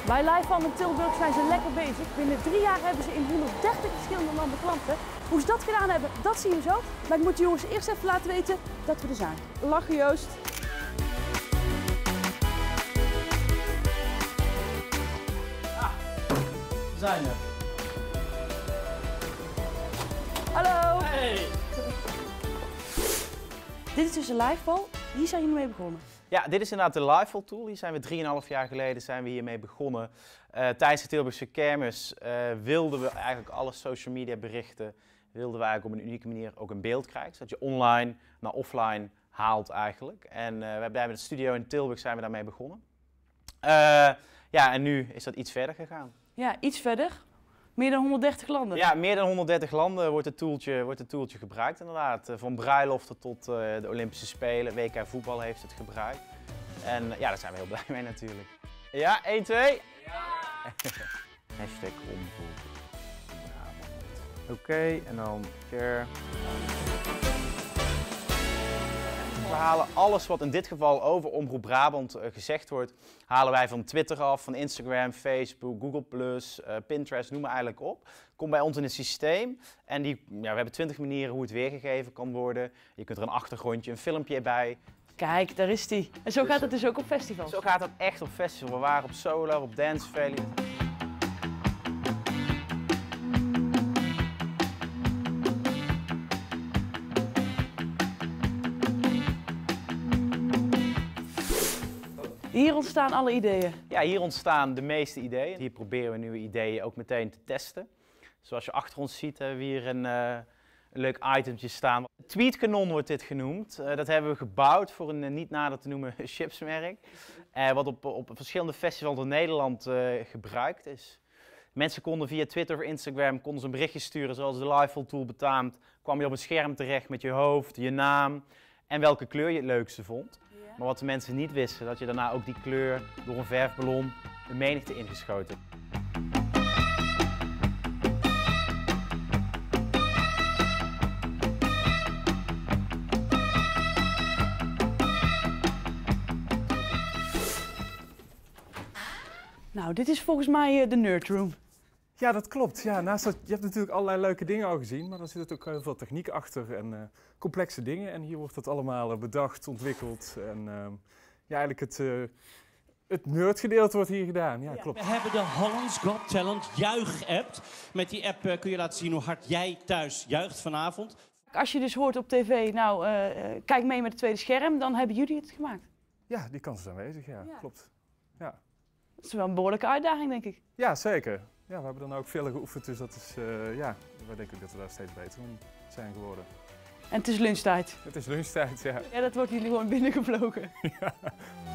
Bij Livefall in Tilburg zijn ze lekker bezig. Binnen 3 jaar hebben ze in 130 verschillende landen klanten. Hoe ze dat gedaan hebben, dat zien we zo. Maar ik moet de jongens eerst even laten weten dat we er zijn. Lachen Joost. We zijn er. Hallo. Hey. Dit is dus een Livefall. Hier zijn jullie mee begonnen. Ja, dit is inderdaad de Livefall tool. Hier zijn we 3,5 jaar geleden hiermee begonnen. Tijdens de Tilburgse kermis wilden we eigenlijk alle social media berichten wilden we eigenlijk op een unieke manier ook in beeld krijgen. Zodat je online naar offline haalt eigenlijk. En we hebben daar met de studio in Tilburg zijn we daarmee begonnen. Ja, en nu is dat iets verder gegaan. Ja, iets verder. Meer dan 130 landen. Ja, meer dan 130 landen wordt het toeltje gebruikt inderdaad. Van bruiloften tot de Olympische Spelen, WK voetbal heeft het gebruikt. En ja, daar zijn we heel blij mee natuurlijk. Ja, 1, 2. Ja! Hashtag omroep. Oké, en dan care. We halen alles wat in dit geval over Omroep Brabant gezegd wordt, halen wij van Twitter af, van Instagram, Facebook, Google+, Pinterest, noem maar eigenlijk op. Komt bij ons in het systeem en we hebben 20 manieren hoe het weergegeven kan worden. Je kunt er een achtergrondje, een filmpje bij. Kijk, daar is die. En zo gaat het dus ook op festivals? Zo gaat het echt op festivals. We waren op Solar, op Dance Valley. Hier ontstaan alle ideeën? Ja, hier ontstaan de meeste ideeën. Hier proberen we nieuwe ideeën ook meteen te testen. Zoals je achter ons ziet hebben we hier een leuk itemtje staan. Tweetkanon wordt dit genoemd. Dat hebben we gebouwd voor een niet nader te noemen chipsmerk. Wat op verschillende festivals in Nederland gebruikt is. Mensen konden via Twitter of Instagram konden ze een berichtje sturen zoals de Livefall tool betaamt. Kwam je op een scherm terecht met je hoofd, je naam en welke kleur je het leukste vond. Maar wat de mensen niet wisten, dat je daarna ook die kleur door een verfballon de menigte ingeschoten. Nou, dit is volgens mij de Nerdroom. Ja, dat klopt. Ja, naast dat, je hebt natuurlijk allerlei leuke dingen al gezien, maar er zit ook heel veel techniek achter en complexe dingen. En hier wordt dat allemaal bedacht, ontwikkeld en ja, eigenlijk het nerdgedeelte wordt hier gedaan. Ja, klopt. We hebben de Holland's Got Talent juich-app. Met die app kun je laten zien hoe hard jij thuis juicht vanavond. Als je dus hoort op tv, nou, kijk mee met het tweede scherm, dan hebben jullie het gemaakt. Ja, die kans is aanwezig, ja, klopt. Ja. Dat is wel een behoorlijke uitdaging, denk ik. Ja, zeker. Ja, we hebben dan ook veel geoefend, dus dat is, ja, wij denken dat we daar steeds beter in zijn geworden. En het is lunchtijd. Het is lunchtijd, ja. Ja, dat wordt jullie gewoon binnengevlogen. Ja.